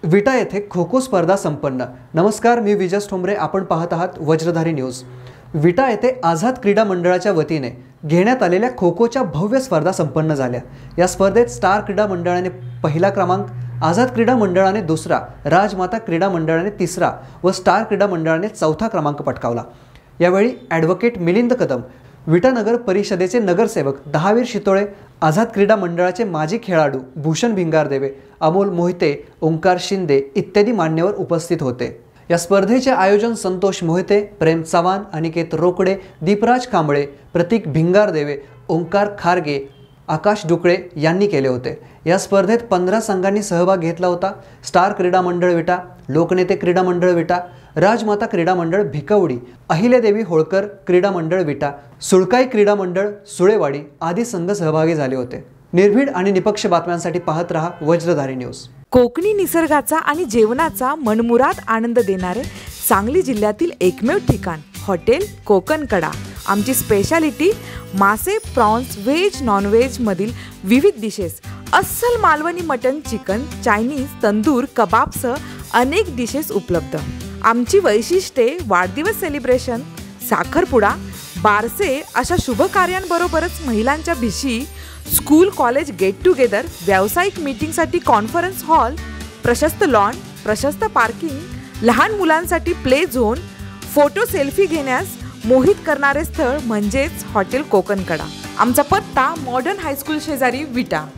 विटा येथे खो खो स्पर्धा संपन्न। नमस्कार, मी विजस ठोंबरे, आपण पाहत आहात वज्रधारी न्यूज। विटा येथे आझाद क्रीडा मंडळाच्या वतीने घेण्यात आलेल्या खो खोच्या भव्य स्पर्धा संपन्न झाल्या। या स्पर्धेत स्टार क्रीडा मंडळाने पहिला क्रमांक, आझाद क्रीडा मंडळाने दुसरा, राजमाता क्रीडा मंडळाने तिसरा व स्टार क्रीडा मंडळाने चौथा क्रमांक पटकावला। यावेळी ॲडव्होकेट मिलिंद कदम, विटा नगर परिषदेचे नगरसेवक दहावीर शितोळे, आझाद क्रीडा मंडळाचे माजी खेळाडू भूषण भिंगारदेवे, अमोल मोहिते, ओंकार शिंदे इत्यादी मान्यवर उपस्थित होते। या स्पर्धेचे आयोजन संतोष मोहिते, प्रेम चव्हाण, अनिकेत रोकडे, दीपराज कांबळे, प्रतीक भिंगारदेवे, ओंकार खारगे, आकाश डुकळे यांनी केले होते। या स्पर्धेत 15 संघांनी सहभाग घेतला होता। स्टार क्रीडा मंडळ विटा, लोकनेते क्रीडा मंडळ विटा, राजमाता क्रीडा मंडळ भिकवडी, अहिल्यादेवी होळकर क्रीडा मंडळ विटा, सुळकाई क्रीडा मंडळ सुळेवाडी आदी संघ सहभागी झाले होते। निर्भीड आणि निपक्ष बातम्यांसाठी पाहत रहा वज्रधारी न्यूज। कोकणी निसर्गाचा आणि जेवणाचा मनमुराद आनंद देणारे सांगली जिल्ह्यातील एकमेव ठिकाण हॉटेल कोकणकडा। आमची स्पेशालिटी मासे, प्रॉन्स, व्हेज, नॉनव्हेज मधील विविध डिशेस, अस्सल Malvani mutton, chicken, Chinese, tandoor, कबाबसह अनेक डिशेस उपलब्ध। आमची वैशिष्ट्ये वाढदिवस सेलिब्रेशन, साखरपुडा, बारसे अशा शुभ कार्यांबरोबरच महिलांच्या भिशी, स्कूल कॉलेज गेट टुगेदर, व्यावसायिक मीटिंगसाठी कॉन्फरन्स हॉल, प्रशस्त लॉन, प्रशस्त पार्किंग, लहान मुलांसाठी प्ले झोन, फोटो सेल्फी घेण्यास मोहित करणारे स्थळ म्हणजेच हॉटेल कोकणकडा। आमचा पत्ता मॉडर्न हायस्कूल शेजारी विटा।